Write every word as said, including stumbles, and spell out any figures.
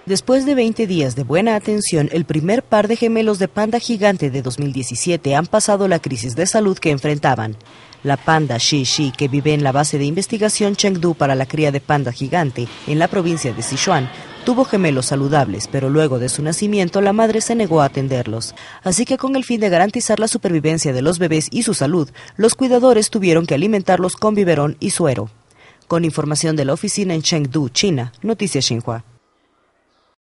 Después de veinte días de buena atención, el primer par de gemelos de panda gigante de dos mil diecisiete han pasado la crisis de salud que enfrentaban. La panda Shi Shi, que vive en la base de investigación Chengdu para la cría de panda gigante en la provincia de Sichuan, tuvo gemelos saludables, pero luego de su nacimiento la madre se negó a atenderlos. Así que con el fin de garantizar la supervivencia de los bebés y su salud, los cuidadores tuvieron que alimentarlos con biberón y suero. Con información de la oficina en Chengdu, China, Noticias Xinhua.